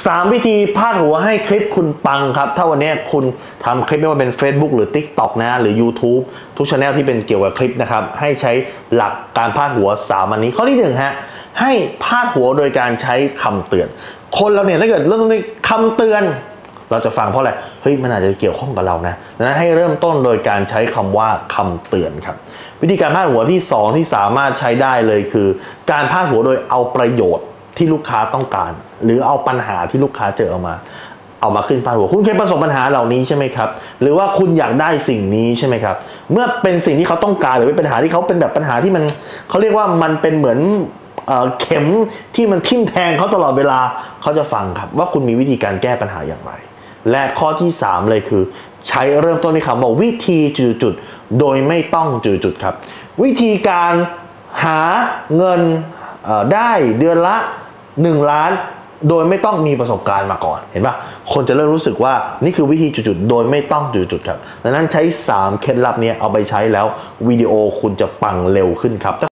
3 วิธีพาดหัวให้คลิปคุณปังครับถ้าวันนี้คุณทำคลิปไม่ว่าเป็น Facebook หรือ TikTok นะหรือ YouTube ทุก channel ที่เป็นเกี่ยวกับคลิปนะครับให้ใช้หลักการพาดหัว3อันนี้ข้อที่1ฮะให้พาดหัวโดยการใช้คำเตือนคนเราเนี่ยถ้าเกิดเริ่มต้นคำเตือนเราจะฟังเพราะอะไรเฮ้ยมันอาจจะเกี่ยวข้องกับเรานะดังนั้นให้เริ่มต้นโดยการใช้คำว่าคำเตือนครับวิธีการพาดหัวที่2ที่สามารถใช้ได้เลยคือการพาดหัวโดยเอาประโยชน์ที่ลูกค้าต้องการหรือเอาปัญหาที่ลูกค้าเจอเอามาขึ้นพาดหัวคุณเคยประสบปัญหาเหล่านี้ใช่ไหมครับหรือว่าคุณอยากได้สิ่งนี้ใช่ไหมครับเมื่อเป็นสิ่งที่เขาต้องการหรือเป็นปัญหาที่เขาเป็นแบบปัญหาที่มันเขาเรียกว่ามันเป็นเหมือนเข็มที่มันทิ่มแทงเขาตลอดเวลาเขาจะฟังครับว่าคุณมีวิธีการแก้ปัญหาอย่างไรและข้อที่3เลยคือใช้เริ่มต้นที่คำว่าวิธีจุดๆโดยไม่ต้องจุดๆครับวิธีการหาเงินได้เดือนละ1 ล้านโดยไม่ต้องมีประสบการณ์มาก่อนเห็นปะคนจะเริ่มรู้สึกว่านี่คือวิธีจุดๆโดยไม่ต้องจุดๆครับดังนั้นใช้3เคล็ดลับนี้เอาไปใช้แล้ววิดีโอคุณจะปังเร็วขึ้นครับ